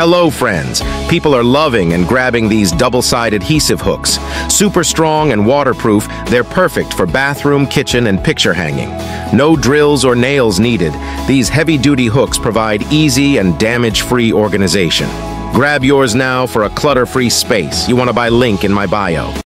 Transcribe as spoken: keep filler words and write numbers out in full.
Hello friends! People are loving and grabbing these double-sided adhesive hooks. Super strong and waterproof, they're perfect for bathroom, kitchen, and picture hanging. No drills or nails needed. These heavy-duty hooks provide easy and damage-free organization. Grab yours now for a clutter-free space. You want to buy link in my bio.